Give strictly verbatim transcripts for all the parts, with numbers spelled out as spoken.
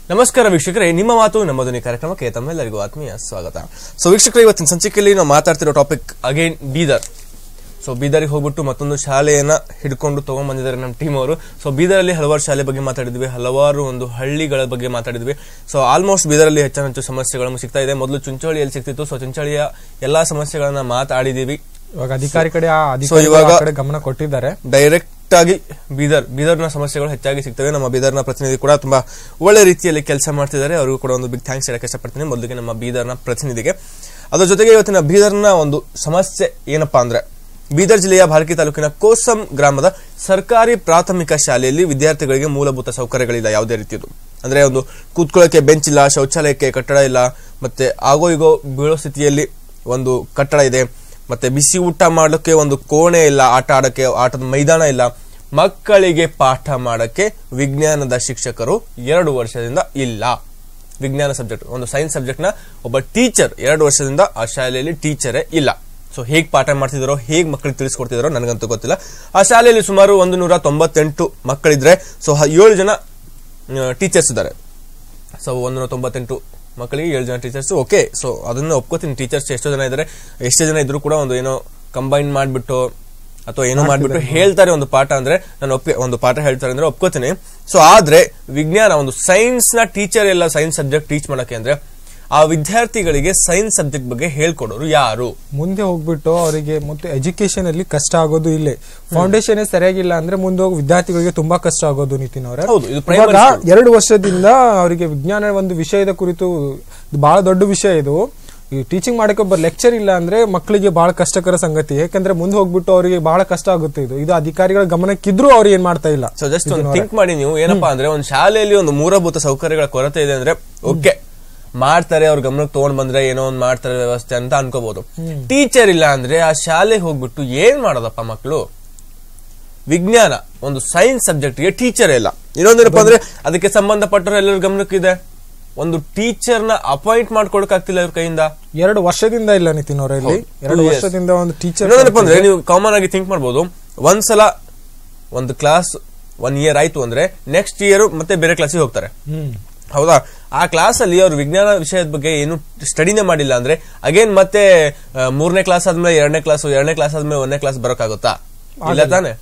ನಮಸ್ಕಾರ ವೀಕ್ಷಕರೇ, ನಿಮ್ಮ ಮಾತು ನಮ್ಮ ಧ್ವನಿ ಕಾರ್ಯಕ್ರಮಕ್ಕೆ ತಮ್ಮೆಲ್ಲರಿಗೂ ಆತ್ಮೀಯ ಸ್ವಾಗತ. ಸೊ ವೀಕ್ಷಕರೇ, ಇವತ್ತಿನ ಸಂಚಿಕೆಯಲ್ಲಿ ನಾವು ಮಾತಾಡ್ತಿರೋ ಟಾಪಿಕ್ ಅಗೇನ್ ಬೀದರ್. ಸೊ ಬೀದರ್ಗೆ ಹೋಗ್ಬಿಟ್ಟು ಮತ್ತೊಂದು ಶಾಲೆಯನ್ನ ಹಿಡ್ಕೊಂಡು ತಗೊಂಡ್ ಬಂದಿದ್ದಾರೆ ನಮ್ಮ ಟೀಮ್ ಅವರು. ಸೊ ಬೀದರಲ್ಲಿ ಹಲವಾರು ಶಾಲೆ ಬಗ್ಗೆ ಮಾತಾಡಿದ್ವಿ, ಹಲವಾರು ಒಂದು ಹಳ್ಳಿಗಳ ಬಗ್ಗೆ ಮಾತಾಡಿದ್ವಿ. ಸೊ ಆಲ್ಮೋಸ್ಟ್ ಬೀದರಲ್ಲಿ ಹೆಚ್ಚಾನ ಹೆಚ್ಚು ಸಮಸ್ಯೆಗಳು ಸಿಗ್ತಾ ಇದೆ. ಮೊದಲು ಚುಂಚೋಳಿಯಲ್ಲಿ ಸಿಗ್ತಿತ್ತು. ಸೊ ಚುಂಚೋಳಿಯ ಎಲ್ಲಾ ಸಮಸ್ಯೆಗಳನ್ನ ಮಾತಾಡಿದೀವಿ. ಇವಾಗ ಅಧಿಕಾರಿ ಕಡೆ ಇವಾಗ ಗಮನ ಕೊಟ್ಟಿದ್ದಾರೆ. ಡೈರೆಕ್ಟ್ ಆಗಿ ಬೀದರ್ ಬೀದರ್ನ ಸಮಸ್ಯೆಗಳು ಹೆಚ್ಚಾಗಿ ಸಿಗ್ತವೆ. ನಮ್ಮ ಬೀದರ್ನ ಪ್ರತಿನಿಧಿ ಕೂಡ ತುಂಬಾ ಒಳ್ಳೆ ರೀತಿಯಲ್ಲಿ ಕೆಲಸ ಮಾಡ್ತಿದ್ದಾರೆ. ಅವರಿಗೂ ಕೂಡ ಒಂದು ಬಿಗ್ ಥ್ಯಾಂಕ್ಸ್ ಹೇಳಕ್ಕೆ ಇಷ್ಟಪಡ್ತೀನಿ ಮೊದಲಿಗೆ ನಮ್ಮ ಬೀದರ್ನ ಪ್ರತಿನಿಧಿಗೆ. ಅದರ ಜೊತೆಗೆ ಇವತ್ತಿನ ಬೀದರ್ನ ಒಂದು ಸಮಸ್ಯೆ ಏನಪ್ಪಾ ಅಂದ್ರೆ, ಬೀದರ್ ಜಿಲ್ಲೆಯ ಭಾಲ್ಕಿ ತಾಲೂಕಿನ ಕೋಸಂ ಗ್ರಾಮದ ಸರ್ಕಾರಿ ಪ್ರಾಥಮಿಕ ಶಾಲೆಯಲ್ಲಿ ವಿದ್ಯಾರ್ಥಿಗಳಿಗೆ ಮೂಲಭೂತ ಸೌಕರ್ಯಗಳಿಲ್ಲ. ಯಾವುದೇ ರೀತಿಯದು ಅಂದ್ರೆ ಒಂದು ಕೂತ್ಕೊಳ್ಳೋಕೆ ಬೆಂಚ್ ಇಲ್ಲ, ಶೌಚಾಲಯಕ್ಕೆ ಕಟ್ಟಡ ಇಲ್ಲ, ಮತ್ತೆ ಆಗೋ ಈಗೋ ಬೀಳೋ ಸ್ಥಿತಿಯಲ್ಲಿ ಒಂದು ಕಟ್ಟಡ ಇದೆ, ಮತ್ತೆ ಬಿಸಿ ಊಟ ಮಾಡಕ್ಕೆ ಒಂದು ಕೋಣೆ ಇಲ್ಲ, ಆಟ ಆಡಕ್ಕೆ ಆಟದ ಮೈದಾನ ಇಲ್ಲ, ಮಕ್ಕಳಿಗೆ ಪಾಠ ಮಾಡಕ್ಕೆ ವಿಜ್ಞಾನದ ಶಿಕ್ಷಕರು ಎರಡು ವರ್ಷದಿಂದ ಇಲ್ಲ. ವಿಜ್ಞಾನ ಸಬ್ಜೆಕ್ಟ್, ಒಂದು ಸೈನ್ಸ್ ಸಬ್ಜೆಕ್ಟ್ ನ ಒಬ್ಬ ಟೀಚರ್ ಎರಡು ವರ್ಷದಿಂದ ಆ ಶಾಲೆಯಲ್ಲಿ ಟೀಚರೇ ಇಲ್ಲ. ಸೊ ಹೇಗ್ ಪಾಠ ಮಾಡ್ತಿದಾರೋ, ಹೇಗ್ ಮಕ್ಕಳಿಗೆ ತಿಳಿಸ್ಕೊಡ್ತಿದಾರೋ ನನಗಂತೂ ಗೊತ್ತಿಲ್ಲ. ಆ ಶಾಲೆಯಲ್ಲಿ ಸುಮಾರು ಒಂದು ನೂರ ತೊಂಬತ್ತೆಂಟು ಮಕ್ಕಳಿದ್ರೆ, ಸೊ ಏಳು ಜನ ಟೀಚರ್ಸ್ ಇದ್ದಾರೆ. ಸೊ ಒಂದು ನೂರ ತೊಂಬತ್ತೆಂಟು ಮಕ್ಕಳಿಗೆ ಏಳು ಜನ ಟೀಚರ್ಸ್. ಓಕೆ, ಸೊ ಅದನ್ನ ಒಪ್ಕೋತೀನಿ. ಟೀಚರ್ಸ್ ಎಷ್ಟೋ ಜನ ಇದ್ದಾರೆ, ಎಷ್ಟೋ ಜನ ಇದ್ರು ಕೂಡ ಒಂದು ಏನೋ ಕಂಬೈನ್ ಮಾಡ್ಬಿಟ್ಟು ಅಥವಾ ಏನೋ ಮಾಡ್ಬಿಟ್ಟು ಹೇಳ್ತಾರೆ ಒಂದು ಪಾಠ ಅಂದ್ರೆ ನಾನು ಒಪ್ಪಿ ಒಂದು ಪಾಠ ಹೇಳ್ತಾರೆ ಅಂದ್ರೆ ಒಪ್ಕೋತೀನಿ. ಸೊ ಆದ್ರೆ ವಿಜ್ಞಾನ ಒಂದು ಸೈನ್ಸ್ ನ ಟೀಚರ್ ಎಲ್ಲ ಸೈನ್ಸ್ ಸಬ್ಜೆಕ್ಟ್ ಟೀಚ್ ಮಾಡಕ್ಕೆ ಅಂದ್ರೆ ಆ ವಿದ್ಯಾರ್ಥಿಗಳಿಗೆ ಸೈನ್ಸ್ ಸಬ್ಜೆಕ್ಟ್ ಬಗ್ಗೆ ಹೇಳ್ಕೊಡೋರು ಯಾರು? ಮುಂದೆ ಹೋಗ್ಬಿಟ್ಟು ಅವರಿಗೆ ಮತ್ತೆ ಎಜುಕೇಶನ್ ಅಲ್ಲಿ ಕಷ್ಟ ಆಗೋದು ಇಲ್ಲೇ. ಫೌಂಡೇಶನ್ ಸರಿಯಾಗಿಲ್ಲ ಅಂದ್ರೆ ಮುಂದೆ ಹೋಗಿ ವಿದ್ಯಾರ್ಥಿಗಳಿಗೆ ತುಂಬಾ ಕಷ್ಟ ಆಗೋದು. ನಿತಿನ್ ಅವರೇ, ಎರಡು ವರ್ಷದಿಂದ ಅವರಿಗೆ ವಿಜ್ಞಾನ ಒಂದು ವಿಷಯದ ಕುರಿತು ಬಹಳ ದೊಡ್ಡ ವಿಷಯ ಇದು. ಈ ಟೀಚಿಂಗ್ ಮಾಡಕ್ಕೆ ಒಬ್ಬ ಲೆಕ್ಚರ್ ಇಲ್ಲ ಅಂದ್ರೆ ಮಕ್ಕಳಿಗೆ ಬಹಳ ಕಷ್ಟಕರ ಸಂಗತಿ. ಯಾಕಂದ್ರೆ ಮುಂದೆ ಹೋಗ್ಬಿಟ್ಟು ಅವರಿಗೆ ಬಹಳ ಕಷ್ಟ ಆಗುತ್ತೆ. ಇದು ಇದು ಅಧಿಕಾರಿಗಳ ಗಮನಕ್ಕಿದ್ರು ಅವ್ರು ಏನ್ ಮಾಡ್ತಾ ಇಲ್ಲ. ಸೊ ಜಸ್ಟ್ ಒಂದು ಥಿಂಕ್ ಮಾಡಿ ನೀವು, ಏನಪ್ಪಾ ಅಂದ್ರೆ ಒಂದು ಶಾಲೆಯಲ್ಲಿ ಒಂದು ಮೂಲಭೂತ ಸೌಕರ್ಯಗಳ ಕೊರತೆ ಇದೆ ಅಂದ್ರೆ ಓಕೆ ಮಾಡ್ತಾರೆ, ಅವ್ರ ಗಮನಕ್ಕೆ ತಗೊಂಡ್ ಬಂದ್ರೆ ಏನೋ ಒಂದ್ ಮಾಡ್ತಾರೆ ವ್ಯವಸ್ಥೆ ಅಂತ ಅನ್ಕೋಬಹುದು. ಟೀಚರ್ ಇಲ್ಲ ಅಂದ್ರೆ ಆ ಶಾಲೆಗೆ ಹೋಗ್ಬಿಟ್ಟು ಏನ್ ಮಾಡೋದಪ್ಪ ಮಕ್ಕಳು? ವಿಜ್ಞಾನ ಒಂದು ಸೈನ್ಸ್ ಸಬ್ಜೆಕ್ಟ್ ಗೆ ಟೀಚರ್ ಇಲ್ಲ. ಇನ್ನೊಂದೇನಪ್ಪ ಅಂದ್ರೆ ಅದಕ್ಕೆ ಸಂಬಂಧಪಟ್ಟರು ಎಲ್ಲರ ಗಮನಕ್ಕಿದೆ, ಒಂದು ಟೀಚರ್ ನ ಅಪಾಯಿಂಟ್ ಮಾಡ್ಕೊಳಕ್ ಆಗ್ತಿಲ್ಲ ಇವ್ರ ಕೈಯಿಂದ. ಎರಡು ವರ್ಷದಿಂದ ಇಲ್ಲ ನಿತಿನ್ ಅವರ ಇಲ್ಲಿ ಎರಡು ವರ್ಷದಿಂದ ಒಂದು ಟೀಚರ್. ಇನ್ನೊಂದೇನಪ್ಪ ಅಂದ್ರೆ ನೀವು ಕಾಮನ್ ಆಗಿ ಥಿಂಕ್ ಮಾಡ್ಬೋದು, ಒಂದ್ಸಲ ಒಂದು ಕ್ಲಾಸ್ ಒನ್ ಇಯರ್ ಆಯ್ತು ಅಂದ್ರೆ ನೆಕ್ಸ್ಟ್ ಇಯರ್ ಮತ್ತೆ ಬೇರೆ ಕ್ಲಾಸಿಗೆ ಹೋಗ್ತಾರೆ, ಹೌದಾ? ಆ ಕ್ಲಾಸ್ ಅಲ್ಲಿ ಅವ್ರು ವಿಜ್ಞಾನ ವಿಷಯದ ಬಗ್ಗೆ ಏನು ಸ್ಟಡಿನೇ ಮಾಡಿಲ್ಲ ಅಂದ್ರೆ ಅಗೇನ್ ಮತ್ತೆ ಮೂರನೇ ಕ್ಲಾಸ್ ಆದ್ಮೇಲೆ ಎರಡನೇ ಕ್ಲಾಸ್, ಎರಡನೇ ಕ್ಲಾಸ್ ಆದ್ಮೇಲೆ ಒಂದನೇ ಕ್ಲಾಸ್ ಬರೋಕ್ಕಾಗುತ್ತಾ? ಇಲ್ಲ ತಾನೆ.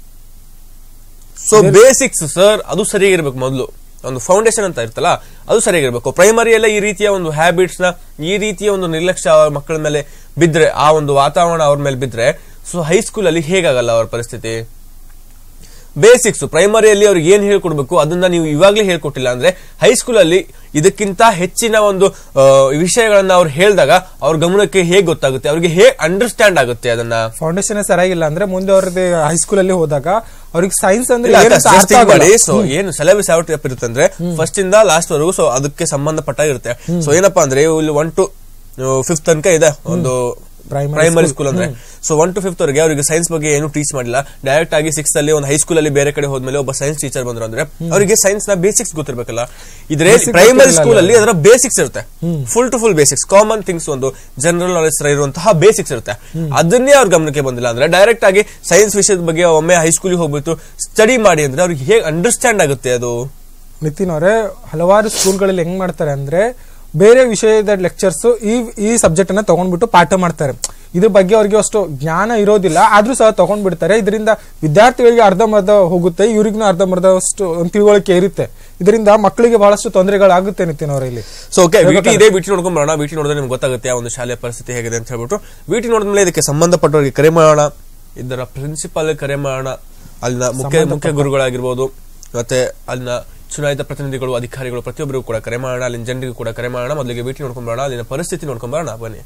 ಸೊ ಬೇಸಿಕ್ಸ್ ಸರ್ ಅದು ಸರಿಯಾಗಿರ್ಬೇಕು. ಮೊದಲು ಒಂದು ಫೌಂಡೇಶನ್ ಅಂತ ಇರ್ತಲ್ಲ ಅದು ಸರಿಯಾಗಿರ್ಬೇಕು. ಪ್ರೈಮರಿಯಲ್ಲೇ ಈ ರೀತಿಯ ಒಂದು ಹ್ಯಾಬಿಟ್ಸ್ ನ, ಈ ರೀತಿಯ ಒಂದು ನಿರ್ಲಕ್ಷ್ಯ ಮಕ್ಕಳ ಮೇಲೆ ಬಿದ್ರೆ, ಆ ಒಂದು ವಾತಾವರಣ ಅವ್ರ ಮೇಲೆ ಬಿದ್ರೆ, ಸೊ ಹೈಸ್ಕೂಲ್ ಅಲ್ಲಿ ಹೇಗಾಗಲ್ಲ ಅವ್ರ ಪರಿಸ್ಥಿತಿ? ಬೇಸಿಕ್ಸ್ ಪ್ರೈಮರಿಯಲ್ಲಿ ಅವ್ರಿಗೆ ಏನ್ ಹೇಳ್ಕೊಡ್ಬೇಕು ಅದನ್ನ ನೀವು ಇವಾಗ್ಲೇ ಹೇಳ್ಕೊಟ್ಟಿಲ್ಲ ಅಂದ್ರೆ ಹೈಸ್ಕೂಲ್ ಅಲ್ಲಿ ಇದಕ್ಕಿಂತ ಹೆಚ್ಚಿನ ಒಂದು ವಿಷಯಗಳನ್ನ ಅವ್ರು ಹೇಳಿದಾಗ ಅವ್ರ ಗಮನಕ್ಕೆ ಹೇಗ್ ಗೊತ್ತಾಗುತ್ತೆ, ಅವ್ರಿಗೆ ಹೇಗ್ ಅಂಡರ್ಸ್ಟ್ಯಾಂಡ್ ಆಗುತ್ತೆ ಅದನ್ನ? ಫೌಂಡೇಶನ್ ಸರಿಯಾಗಿಲ್ಲ ಅಂದ್ರೆ ಮುಂದೆ ಅವ್ರದ್ದು ಹೈಸ್ಕೂಲ್ ಅಲ್ಲಿ ಹೋದಾಗ ಅವ್ರಿಗೆ ಸೈನ್ಸ್ ಅಂದ್ರೆ ಸೊ ಏನು ಸಿಲೆಬಸ್ ಯಾವ ಟೈಪ್ ಇರುತ್ತೆ ಅಂದ್ರೆ ಫಸ್ಟ್ ಇಂದ ಲಾಸ್ಟ್ ವರೆಗೂ ಸೊ ಅದಕ್ಕೆ ಸಂಬಂಧಪಟ್ಟಾಗಿರುತ್ತೆ. ಸೊ ಏನಪ್ಪಾ ಅಂದ್ರೆ ಇಲ್ಲಿ ಒನ್ ಟು ಫಿಫ್ತ್ ತನಕ ಇದೆ ಒಂದು ಪ್ರೈಮರಿ ಸ್ಕೂಲ್ ಅಂದ್ರೆ. ಸೊ ಒನ್ ಟು ಫಿಫ್ತ್ ವರೆಗೆ ಅವರಿಗೆ ಸೈನ್ಸ್ ಬಗ್ಗೆ ಏನು ಟೀಚ್ ಮಾಡಿಲ್ಲ. ಡೈರೆಕ್ಟ್ ಆಗಿ ಸಿಕ್ಸ್ ಅಲ್ಲಿ ಒಂದು ಹೈಸ್ಕೂಲ್ ಅಲ್ಲಿ ಬೇರೆ ಕಡೆ ಹೋದ್ಮೇಲೆ ಒಬ್ಬ ಸೈನ್ಸ್ ಟೀಚರ್ ಬಂದ್ರು ಅಂದ್ರೆ ಅವರಿಗೆ ಸೈನ್ಸ್ ನ ಬೇಸಿಕ್ಸ್ ಗೊತ್ತಿರ್ಬೇಕಲ್ಲ. ಇದ್ರೆ ಪ್ರೈಮರಿ ಸ್ಕೂಲ್ ಅಲ್ಲಿ ಅದರ ಬೇಸಿಕ್ಸ್ ಇರುತ್ತೆ, full to full basics, common things, ಒಂದು ಜನರಲ್ ನಾಲೆಜ್ ಇರುವಂತಹ ಬೇಸಿಕ್ಸ್ ಇರುತ್ತೆ. ಅದನ್ನೇ ಅವ್ರ ಗಮನಕ್ಕೆ ಬಂದಿಲ್ಲ ಅಂದ್ರೆ ಡೈರೆಕ್ಟ್ ಆಗಿ ಸೈನ್ಸ್ ವಿಷಯದ ಬಗ್ಗೆ ಒಮ್ಮೆ ಹೈಸ್ಕೂಲ್ಗೆ ಹೋಗ್ಬಿಟ್ಟು ಸ್ಟಡಿ ಮಾಡಿ ಅಂದ್ರೆ ಅವ್ರಿಗೆ ಹೇಗೆ ಅಂಡರ್ಸ್ಟ್ಯಾಂಡ್ ಆಗುತ್ತೆ ಅದು? ನಿತಿನ್ ಅವರೇ, ಹಲವಾರು ಸ್ಕೂಲ್ಗಳಲ್ಲಿ ಹೆಂಗ್ ಮಾಡ್ತಾರೆ ಅಂದ್ರೆ ಬೇರೆ ವಿಷಯದ ಲೆಕ್ಚರ್ಸ್ ಈ ಈ ಸಬ್ಜೆಕ್ಟ್ ಅನ್ನ ತಗೊಂಡ್ಬಿಟ್ಟು ಪಾಠ ಮಾಡ್ತಾರೆ. ಇದ್ರ ಬಗ್ಗೆ ಅವ್ರಿಗೆ ಅಷ್ಟು ಜ್ಞಾನ ಇರೋದಿಲ್ಲ, ಆದ್ರೂ ಸಹ ತಗೊಂಡ್ ಬಿಡ್ತಾರೆ. ಇದರಿಂದ ವಿದ್ಯಾರ್ಥಿಗಳಿಗೆ ಅರ್ಧಂಬರ್ಧ ಹೋಗುತ್ತೆ, ಇವ್ರಿಗೂ ಅರ್ಧಂಬರ್ಧ ಅಷ್ಟು ತಿಳುವಳಿಕೆ ಇರುತ್ತೆ. ಇದರಿಂದ ಮಕ್ಕಳಿಗೆ ಬಹಳಷ್ಟು ತೊಂದರೆಗಳಾಗುತ್ತೆ ನಿತಿನ್ ಅವರ ಇಲ್ಲಿ. ಸೊ ಓಕೆ, ವಿಟಿ ಇದೆ, ವಿಟಿ ನೋಡ್ಕೊಂಡ್ ಬರೋಣ. ವಿಟಿ ನೋಡಿದ್ರೆ ನಿಮ್ಗೆ ಗೊತ್ತಾಗುತ್ತೆ ಆ ಒಂದು ಶಾಲೆಯ ಪರಿಸ್ಥಿತಿ ಹೇಗಿದೆ ಅಂತ ಹೇಳ್ಬಿಟ್ಟು. ವಿಟಿ ನೋಡಿದ್ಮೇಲೆ ಇದಕ್ಕೆ ಸಂಬಂಧಪಟ್ಟವರಿಗೆ ಕರೆ ಮಾಡೋಣ, ಇದರ ಪ್ರಿನ್ಸಿಪಾಲ್ ಕರೆ ಮಾಡೋಣ, ಅಲ್ಲಿನ ಮುಖ್ಯ ಮುಖ್ಯ ಗುರುಗಳಾಗಿರ್ಬೋದು, ಮತ್ತೆ ಅಲ್ಲಿನ ಚುನಾಯಿತ ಪ್ರತಿನಿಧಿಗಳು, ಅಧಿಕಾರಿಗಳು, ಪ್ರತಿಯೊಬ್ಬರಿಗೂ ಕೂಡ ಕರೆ ಮಾಡೋಣ, ಅಲ್ಲಿನ ಜನರಿಗೂ ಕೂಡ ಕರೆ ಮಾಡೋಣ. ಮೊದಲಿಗೆ ವಿಟಿ ನೋಡ್ಕೊಂಡ್ ಬರೋಣ, ಅಲ್ಲಿನ ಪರಿಸ್ಥಿತಿ ನೋಡ್ಕೊಂಡ್ ಬರೋಣ, ಬನ್ನಿ.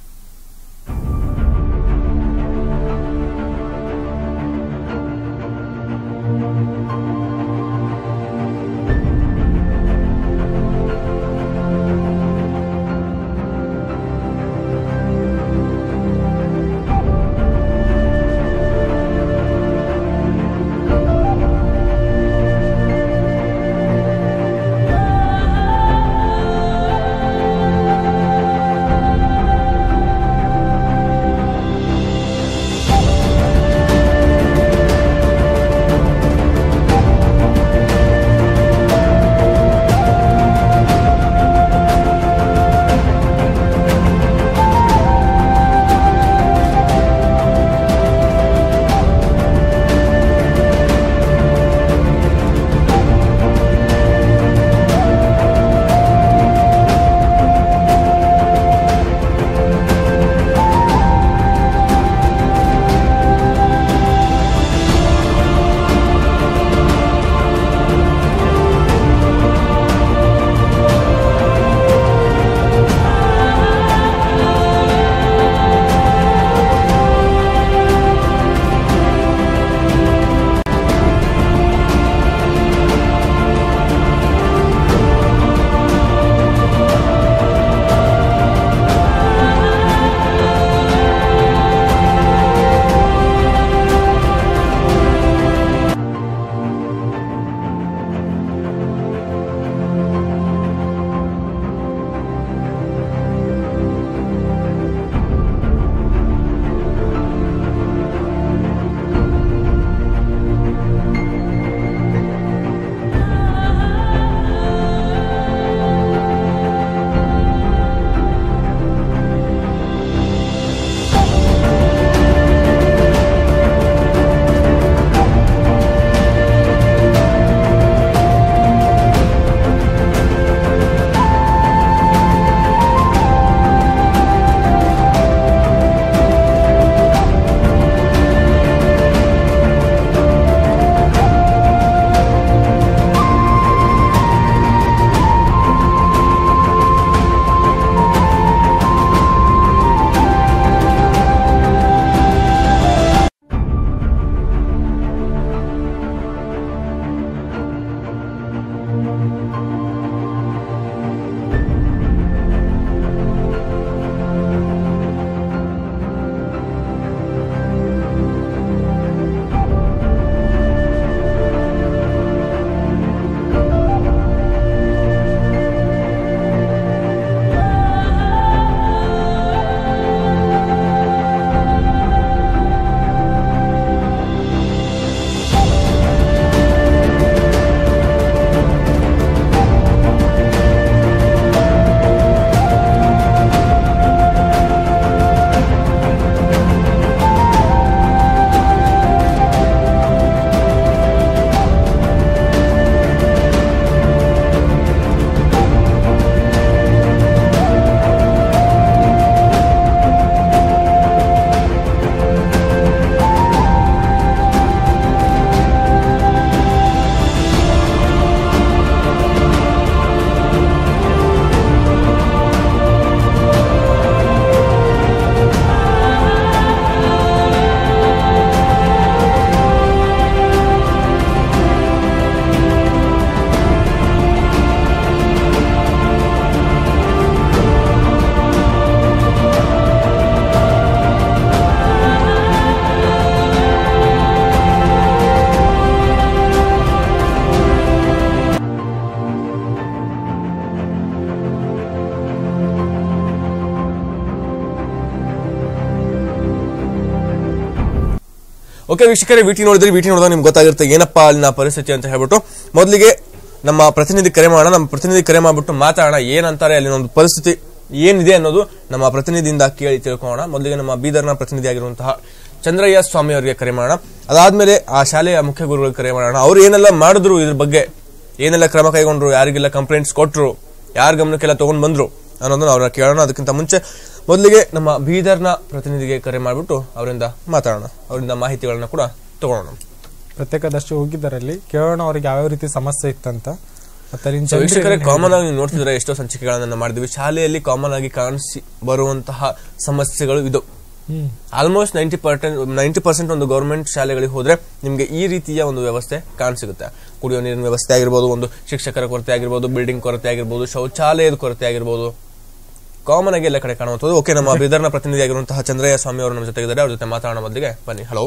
ಓಕೆ ವೀಕ್ಷಕರೇ, ವಿಟಿ ನೋಡಿದ್ರೆ ವಿಟಿ ನೋಡಿದಾಗ ನಿಮ್ಗೆ ಗೊತ್ತಾಗಿರುತ್ತೆ ಏನಪ್ಪಾ ಅಲ್ಲಿನ ಪರಿಸ್ಥಿತಿ ಅಂತ ಹೇಳ್ಬಿಟ್ಟು. ಮೊದಲಿಗೆ ನಮ್ಮ ಪ್ರತಿನಿಧಿ ಕರೆ ಮಾಡೋಣ. ನಮ್ಮ ಪ್ರತಿನಿಧಿ ಕರೆ ಮಾಡ್ಬಿಟ್ಟು ಮಾತಾಡೋಣ ಏನಂತಾರೆ ಅಲ್ಲಿನ ಒಂದು ಪರಿಸ್ಥಿತಿ ಏನಿದೆ ಅನ್ನೋದು ನಮ್ಮ ಪ್ರತಿನಿಧಿಯಿಂದ ಕೇಳಿ ತಿಳ್ಕೊಳ್ಳೋಣ. ಮೊದಲಿಗೆ ನಮ್ಮ ಬೀದರ್ನ ಪ್ರತಿನಿಧಿ ಆಗಿರುವಂತಹ ಚಂದ್ರಯ್ಯ ಸ್ವಾಮಿ ಅವರಿಗೆ ಕರೆ ಮಾಡೋಣ. ಅದಾದ್ಮೇಲೆ ಆ ಶಾಲೆಯ ಮುಖ್ಯ ಗುರುಗಳಿಗೆ ಕರೆ ಮಾಡೋಣ. ಅವ್ರು ಏನೆಲ್ಲ ಮಾಡಿದ್ರು, ಇದ್ರ ಬಗ್ಗೆ ಏನೆಲ್ಲ ಕ್ರಮ ಕೈಗೊಂಡ್ರು, ಯಾರಿಗೆಲ್ಲ ಕಂಪ್ಲೇಂಟ್ಸ್ ಕೊಟ್ರು, ಯಾರ ಗಮನಕ್ಕೆಲ್ಲ ತಗೊಂಡ್ ಬಂದ್ರು ಅನ್ನೋದನ್ನ ಅವ್ರನ್ನ ಕೇಳೋಣ. ಅದಕ್ಕಿಂತ ಮುಂಚೆ ಮೊದಲಿಗೆ ನಮ್ಮ ಬೀದರ್ನ ಪ್ರತಿನಿಧಿಗೆ ಕರೆ ಮಾಡಿಬಿಟ್ಟು ಅವರಿಂದ ಮಾತಾಡೋಣ, ಅವರಿಂದ ಮಾಹಿತಿಗಳನ್ನ ಕೂಡ ತಗೊಳ್ಳೋಣ. ಪ್ರತ್ಯೇಕದರ್ಶಿ ಹೋಗಿದ್ದಾರೆ ಅಲ್ಲಿ, ಕೇಳೋಣ ಅವ್ರಿಗೆ ಯಾವ ರೀತಿ ಸಮಸ್ಯೆ ಇತ್ತಂತ. ವೀಕ್ಷಕರೇ, ಕಾಮನ್ ಆಗಿ ನೋಡ್ತಿದ್ರೆ ಎಷ್ಟೋ ಸಂಚಿಕೆಗಳನ್ನ ಮಾಡಿದ್ವಿ. ಶಾಲೆಯಲ್ಲಿ ಕಾಮನ್ ಆಗಿ ಕಾಣಿಸಿ ಬರುವಂತಹ ಸಮಸ್ಯೆಗಳು ಇದು. Almost ninety percent ninety percent ಒಂದು ಗವರ್ಮೆಂಟ್ ಶಾಲೆಗಳಿಗೆ ಹೋದ್ರೆ ನಿಮ್ಗೆ ಈ ರೀತಿಯ ಒಂದು ವ್ಯವಸ್ಥೆ ಕಾಣಿಸುತ್ತೆ. ಕುಡಿಯೋ ನೀರಿನ ವ್ಯವಸ್ಥೆ ಆಗಿರ್ಬೋದು, ಒಂದು ಶಿಕ್ಷಕರ ಕೊರತೆ ಆಗಿರ್ಬೋದು, ಬಿಲ್ಡಿಂಗ್ ಕೊರತೆ ಆಗಿರ್ಬೋದು, ಶೌಚಾಲಯದ ಕೊರತೆ ಆಗಿರ್ಬೋದು, ಕಾಮನ್ ಆಗಿ ಎಲ್ಲ ಕಡೆ ಕಾಣುವಂಥದ್ದು. ಓಕೆ, ನಮ್ಮ ಬೀದರ್ನ ಪ್ರತಿನಿಧಿ ಆಗಿರುವಂತಹ ಚಂದ್ರಯ್ಯ ಸ್ವಾಮಿ ಅವರು ನಮ್ಮ ಜೊತೆಗಿದ್ದಾರೆ. ಅವ್ರ ಜೊತೆ ಮಾತಾಡೋಣ. ಮೊದಲಿಗೆ ಬನ್ನಿ. ಹಲೋ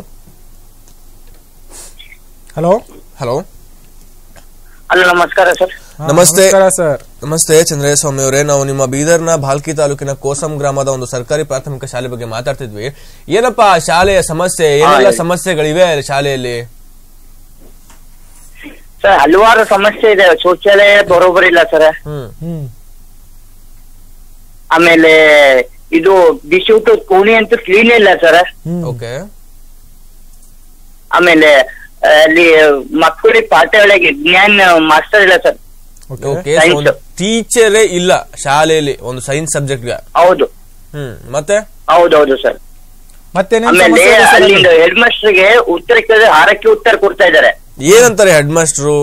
ಹಲೋ ಹಲೋ ಹಲೋ ನಮಸ್ಕಾರ ಸರ್. ನಮಸ್ತೆ ಸರ್. ನಮಸ್ತೆ ಚಂದ್ರಯ್ಯ ಸ್ವಾಮಿ ಅವರೇ, ನಾವು ನಿಮ್ಮ ಬೀದರ್ನ ಭಾಲ್ಕಿ ತಾಲೂಕಿನ ಕೋಸಂ ಗ್ರಾಮದ ಒಂದು ಸರ್ಕಾರಿ ಪ್ರಾಥಮಿಕ ಶಾಲೆ ಬಗ್ಗೆ ಮಾತಾಡ್ತಿದ್ವಿ. ಏನಪ್ಪಾ ಶಾಲೆಯ ಸಮಸ್ಯೆ, ಏನೆಲ್ಲ ಸಮಸ್ಯೆಗಳಿವೆ ಶಾಲೆಯಲ್ಲಿ? ಸರ್ ಹಲವಾರು ಸಮಸ್ಯೆ ಇದೆ. ಶೌಚಾಲಯ ಬರೋಬರ್ ಇಲ್ಲ ಸರ್. ಹ್ಮ್ ಆಮೇಲೆ ಇದು ಬಿಸಿ ಊಟ ಕೋಣಿ ಅಂತೂ ಕ್ಲೀನ್ ಇಲ್ಲ ಸರ್. ಓಕೆ. ಆಮೇಲೆ ಅಲ್ಲಿ ಮಕ್ಕಳಿಗೆ ಪಾಠ ಒಳಗೆ ಜ್ಞಾನ ಮಾಸ್ಟರ್ ಇಲ್ಲ ಸರ್. ಟೀಚರೇ ಇಲ್ಲ ಶಾಲೆಯಲ್ಲಿ ಒಂದು ಸೈನ್ಸ್ ಸಬ್ಜೆಕ್ಟ್. ಹೌದು. ಹ್ಮ್ ಮತ್ತೆ ಹೌದೌದು ಸರ್. ಮತ್ತೆ ಆಮೇಲೆ ಅಲ್ಲಿಂದ ಹೆಡ್ ಮಾಸ್ಟರ್ಗೆ ಉತ್ತರ ಕೇಳಿದ್ರೆ ಹಾರಕ್ಕೆ ಉತ್ತರ ಕೊಡ್ತಾ ಇದಾರೆ. ಏನಂತಾರೆ ಹೆಡ್ ಮಾಸ್ಟರು?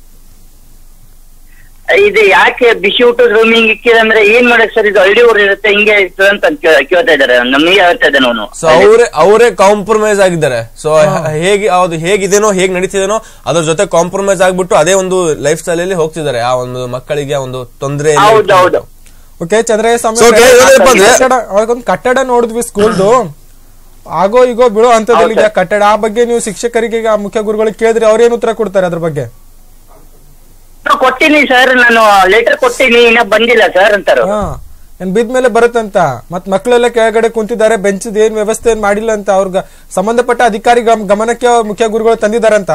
ಇದು ಯಾಕೆ ಬಿಸಿ ಊಟದ ರೂಮಿಂಗ್ ಇಕ್ಕಿದಂದ್ರೆ ಏನ್ ಮಾಡಕ್ ಸರ್, ಇದು ಹಳ್ಳಿ ಊರು ಇರುತ್ತೆ ಹಿಂಗೆ ಇರ್ತದೆ ಅಂತ ಕೇಳ್ತಾ ಇದಾರೆ. ನಮಗೆ ಹೇಳ್ತಾ ಇದ್ದಾನೆ ಅವನು. ಸೊ ಅವರೇ ಅವರೇ ಕಾಂಪ್ರಮೈಸ್ ಆಗಿದ್ದಾರೆ. ಸೊ ಹೇಗೆ ಅದು ಹೇಗಿದೇನೋ ಹೇಗ್ ನಡೀತಿದೇನೋ ಅದ್ರ ಜೊತೆ ಕಾಂಪ್ರಮೈಸ್ ಆಗ್ಬಿಟ್ಟು ಅದೇ ಒಂದು ಲೈಫ್ ಸ್ಟೈಲ್ ಅಲ್ಲಿ ಹೋಗ್ತಿದ್ದಾರೆ. ಆ ಒಂದು ಮಕ್ಕಳಿಗೆ ಒಂದು ತೊಂದರೆ. ಹೌದೌದು. ಓಕೆ ಚಂದ್ರಯ್ಯ ಸ್ವಾಮಿ, ಅವ್ರಿಗೊಂದು ಕಟ್ಟಡ ನೋಡಿದ್ವಿ ಸ್ಕೂಲ್ದು, ಆಗೋ ಈಗೋ ಬಿಡೋ ಅಂತದಲ್ಲಿ ಕಟ್ಟಡ. ಆ ಬಗ್ಗೆ ನೀವು ಶಿಕ್ಷಕರಿಗೆ ಮುಖ್ಯ ಗುರುಗಳಿಗೆ ಕೇಳಿದ್ರೆ ಅವ್ರೇನು ಉತ್ತರ ಕೊಡ್ತಾರೆ ಅದ್ರ ಬಗ್ಗೆ? ಕೊಟ್ಟಿನಿ ಸರ್, ನಾನು ಲೆಟರ್ ಕೊಟ್ಟಿನಿ, ಇನ್ನ ಬಂದಿಲ್ಲ ಸರ್ ಅಂತಾರ. ಏನ್ ಬಿದ್ಮೇಲೆ ಬರುತ್ತಂತ. ಮತ್ ಮಕ್ಕಳೆಲ್ಲ ಕೆಳಗಡೆ ಕುಂತಿದ್ದಾರೆ, ಬೆಂಚ್ ಏನ್ ವ್ಯವಸ್ಥೆ ಏನ್ ಮಾಡಿಲ್ಲ ಅಂತ ಅವ್ರ ಸಂಬಂಧಪಟ್ಟ ಅಧಿಕಾರಿ ಗಮನಕ್ಕೆ ಮುಖ್ಯ ಗುರುಗಳು ತಂದಿದ್ದಾರಂತ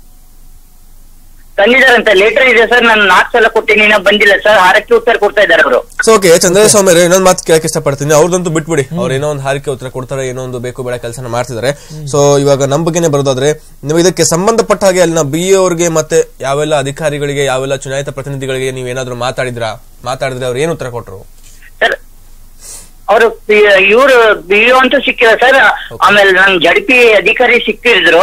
ತಂದಿದಾರಂತ ಲೆಟರ್ ಇದೆ ಸರ್. ನಾನು ನಾಲ್ಕು ಸಲ ಕೊಟ್ಟಿನಿ, ಇನ್ನ ಬಂದಿಲ್ಲ ಸರ್. ಹಾರಕ್ಕೆ ಉತ್ತರ ಕೊಡ್ತಾ ಇದಾರೆ ಅವರು. ಓಕೆ ಚಂದ್ರಯ್ಯ ಸ್ವಾಮಿ ಅವರೇ, ಇನ್ನೊಂದು ಮಾತು ಕೇಳಕ್ಕೆ ಇಷ್ಟಪಡ್ತೀನಿ. ಅವ್ರದಂತೂ ಬಿಟ್ಬಿಡಿ, ಅವ್ರು ಏನೋ ಒಂದು ಹಾರಿಕೆ ಉತ್ತರ ಕೊಡ್ತಾರೆ, ಏನೋ ಒಂದು ಬೇಕು ಬೇಡ ಕೆಲಸನ ಮಾಡ್ತಿದ್ದಾರೆ. ಸೊ ಇವಾಗ ನಮ್ಮ ಬಗ್ಗೆನೇ ಬರೋದಾದ್ರೆ, ನೀವು ಇದಕ್ಕೆ ಸಂಬಂಧಪಟ್ಟ ಹಾಗೆ ಅಲ್ಲಿನ ಬಿ ಎ ಅವ್ರಿಗೆ ಮತ್ತೆ ಯಾವೆಲ್ಲ ಅಧಿಕಾರಿಗಳಿಗೆ, ಯಾವೆಲ್ಲ ಚುನಾಯಿತ ಪ್ರತಿನಿಧಿಗಳಿಗೆ ನೀವೇನಾದ್ರೂ ಮಾತಾಡಿದ್ರಾ? ಮಾತಾಡಿದ್ರೆ ಅವ್ರು ಏನು ಉತ್ತರ ಕೊಟ್ಟರು? ಸರ್ ಅವರು ಇವರು ಬಿ ಎ ಅಂತೂ ಸಿಕ್ಕಿಲ್ಲ ಸರ್. ಆಮೇಲೆ ನನ್ ಜಡ್ಪಿ ಅಧಿಕಾರಿ ಸಿಕ್ಕಿದ್ರು,